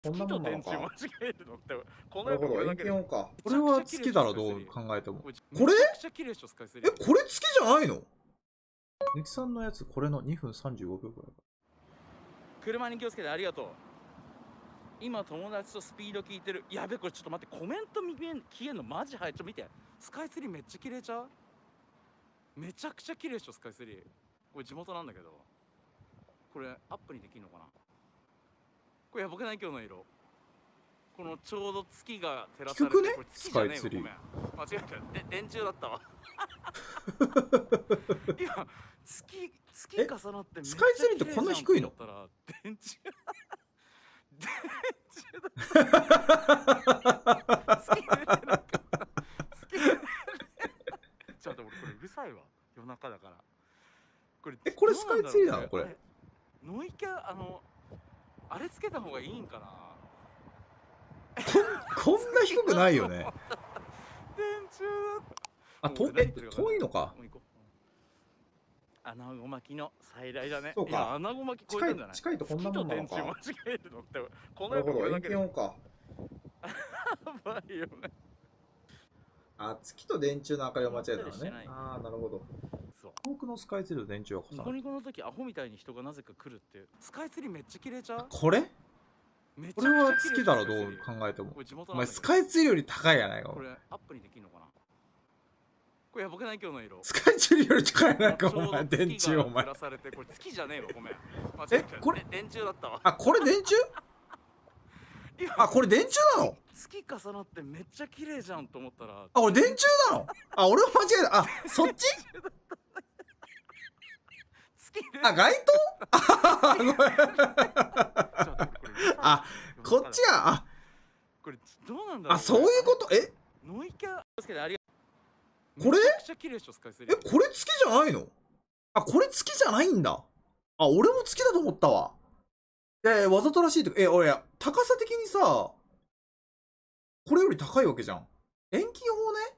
こんなもんなの月と電か。 柱間違えるのってこなるほど、遠近音か。これめちゃくちゃは月だろ、どう考えても。これめちゃくちゃ綺麗でしょスカイツリー。 これ月じゃないの？ネキさんのやつ、これの2分35秒くらい。 車に気をつけてありがとう。今友達とスピード聞いてる。やべ、これちょっと待って、コメント消えんのマジ早い。ちょっと見て、スカイツリーめっちゃ綺麗ちゃう？めちゃくちゃ綺麗でしょスカイツリー。これ地元なんだけど、これアップにできるのかな。これやばくない？今日の色。このちょうど月が照らされて、これ月じゃねえわ、ごめん、間違えた。電柱だったわ。今月重なってめっちゃスカイツリーってこんな低いの？ 電柱だ。月出てなかった。月出てなかった。ちょっと俺これうるさいわ、夜中だから。 これスカイツリーなの？これノイキャあれつけた方がいいんかな。 こんな低くないよね。 電柱あ、遠いのか。 穴子巻きの再来だね。 そうか。 穴子巻き超えたんじゃない？ 近いとこんなもんなのか。 間違えるのってこのなるほど、遠近音か。 やばいよね。 あ、月と電柱の明かりを間違えたのね。ああ、なるほど。遠くのスカイツリーと電柱が重なる。 ニコニコの時アホみたいに人がなぜか来るっていう。スカイツリーめっちゃ綺麗ちゃう？ これは月だろ、どう考えても。お前スカイツリーより高いやないか。 これアップにできるのかな。これやばくない？今日の色。 スカイツリーより高いやないか、お前。電柱、お前。 これ月じゃねえわ、ごめん。 これ電柱だったわ。 あ、これ電柱？あ、これ電柱なの？ 月重なってめっちゃ綺麗じゃんと思ったら。 あ、俺電柱なの？あ、俺も間違えた。あ、そっち？あ、街灯？ごめん。あ、こっちや。あ、 これどうなんだろう。 あ、そういうこと？ ノイキャつけてありがとう。これ？ これ月じゃないの？あ、これ月じゃないんだ。あ、俺も月だと思ったわ。わざとらしいとか、俺、高さ的にさ、これより高いわけじゃん。遠近法ね。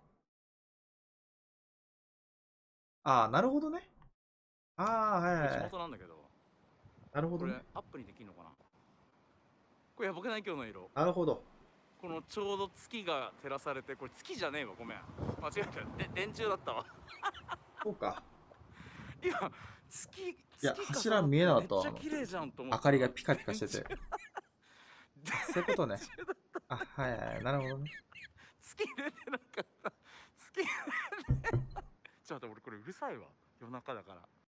ああ、なるほどね。ああ、はいはい。 地元なんだけど。 なるほどね。 これアップにできるのかな。これやばくない？今日の色。 なるほど。 このちょうど月が照らされて、これ月じゃねえわ、ごめん。間違えた。電柱だったわ。 そうか。 今いや、柱見えなかったわ。 めっちゃ綺麗じゃんと思って。 明かりがピカピカしてて。そういうことね。あ、はいはい、なるほどね。 月出てなかった。月出てなかった。ちょっと俺これうるさいわ、夜中だから。